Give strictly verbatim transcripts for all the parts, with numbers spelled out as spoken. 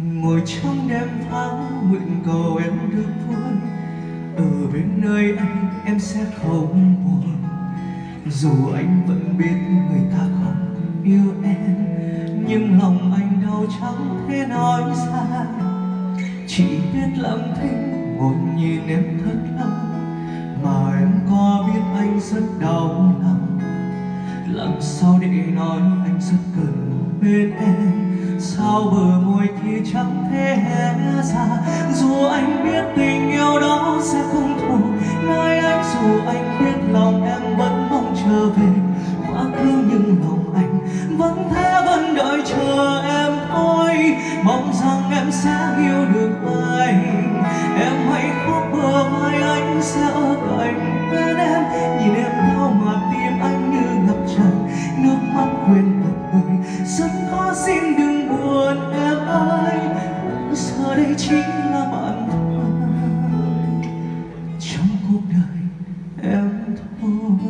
Ngồi trong đêm vắng nguyện cầu em được vui, ở bên nơi anh em sẽ không buồn. Dù anh vẫn biết người ta không yêu em, nhưng lòng anh đau chẳng thể nói ra. Chỉ biết lặng thinh ngồi nhìn em thật lâu, mà em có biết anh rất đau lòng. Làm sao để nói anh rất cần bên em, sao bờ môi kia chẳng thể hé ra. Dù anh biết tình yêu đó sẽ không thuộc nơi anh, dù anh biết lòng em vẫn mong trở về quá khứ, nhưng lòng anh vẫn thế vẫn đợi chờ em thôi. Mong rằng em sẽ yêu được anh, em hãy khóc bờ vai anh sẽ ở cạnh bên em. Nhìn em đau mà tim anh như ngập tràn nước mắt quên một người rất khó, xin đừng buồn em ơi. Giờ đây chỉ là bạn thôi trong cuộc đời em thôi.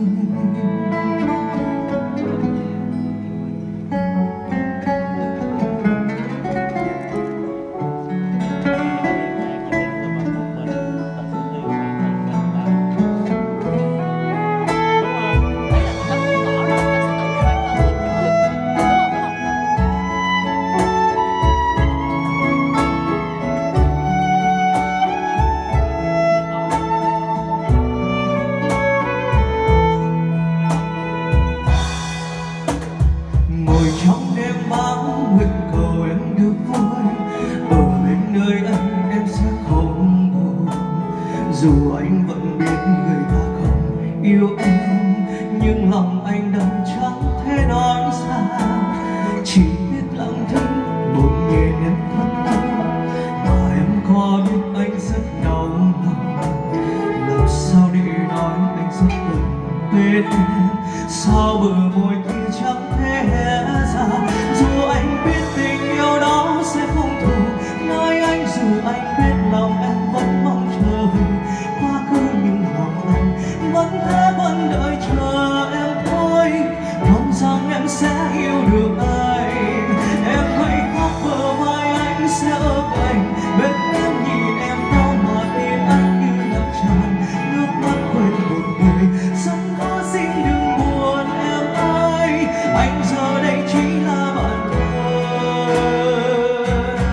Ngồi trong đêm vắng nguyện cầu em được vui, ở bên nơi anh em sẽ không buồn. Dù anh vẫn biết người ta không yêu em, nhưng lòng anh đau chẳng thể nói ra. Chỉ biết lặng thinh buồn nhìn em thật lâu, mà em có biết anh rất đau lòng. Làm sao để nói anh rất cần bên em, sao bờ môi kia chẳng thể hé ra. Dù anh biết tình yêu đó sẽ không thuộc nơi anh, dù anh biết lòng em vẫn mong trở về quá khứ, nhưng lòng anh vẫn thế vẫn đợi chờ em thôi. Mong rằng em sẽ yêu được anh, em hãy khóc bờ vai anh sẽ ở cạnh bên em. Nhìn em đau mà tim anh như ngập tràn nước mắt quên một người rất khó, xin đừng buồn em ơi. Anh giờ đây chỉ là bạn thôi.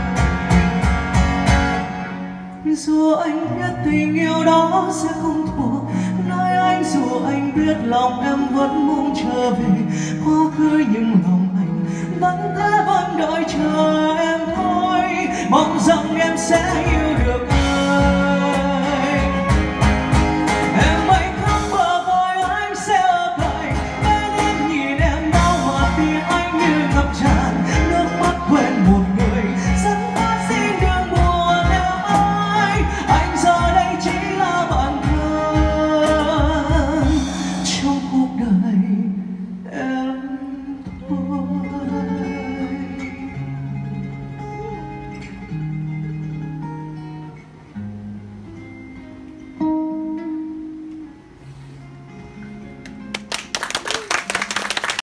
Dù anh biết tình yêu đó sẽ không thuộc nơi anh, dù anh biết lòng em vẫn mong trở về quá khứ, nhưng lòng anh vẫn thế vẫn đợi chờ em thôi. Mong rằng em sẽ yêu